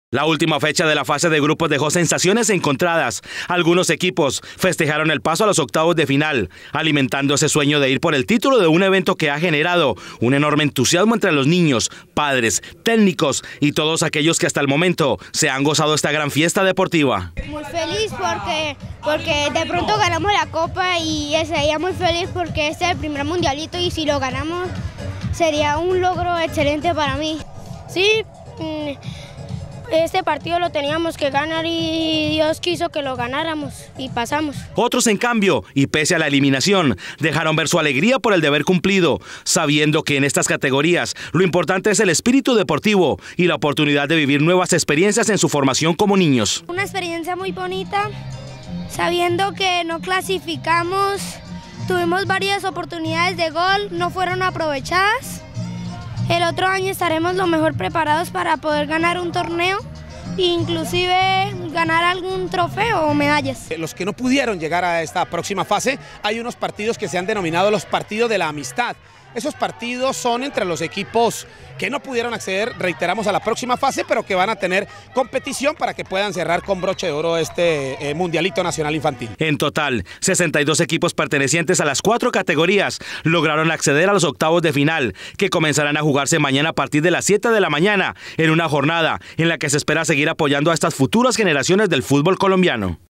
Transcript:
La última fecha de la fase de grupos dejó sensaciones encontradas. Algunos equipos festejaron el paso a los octavos de final, alimentando ese sueño de ir por el título de un evento que ha generado un enorme entusiasmo entre los niños, padres, técnicos y todos aquellos que hasta el momento se han gozado esta gran fiesta deportiva. Muy feliz porque de pronto ganamos la copa y sería muy feliz porque este es el primer mundialito y si lo ganamos sería un logro excelente para mí. Sí, este partido lo teníamos que ganar y Dios quiso que lo ganáramos y pasamos. Otros, en cambio, y pese a la eliminación, dejaron ver su alegría por el deber cumplido, sabiendo que en estas categorías lo importante es el espíritu deportivo y la oportunidad de vivir nuevas experiencias en su formación como niños. Una experiencia muy bonita, sabiendo que no clasificamos, tuvimos varias oportunidades de gol, no fueron aprovechadas. El otro año estaremos lo mejor preparados para poder ganar un torneo e inclusive ganar algún trofeo o medallas. Los que no pudieron llegar a esta próxima fase, hay unos partidos que se han denominado los partidos de la amistad. Esos partidos son entre los equipos que no pudieron acceder, reiteramos, a la próxima fase, pero que van a tener competición para que puedan cerrar con broche de oro este Mundialito Nacional Infantil. En total, 62 equipos pertenecientes a las 4 categorías lograron acceder a los octavos de final, que comenzarán a jugarse mañana a partir de las 7 de la mañana, en una jornada en la que se espera seguir apoyando a estas futuras generaciones del fútbol colombiano.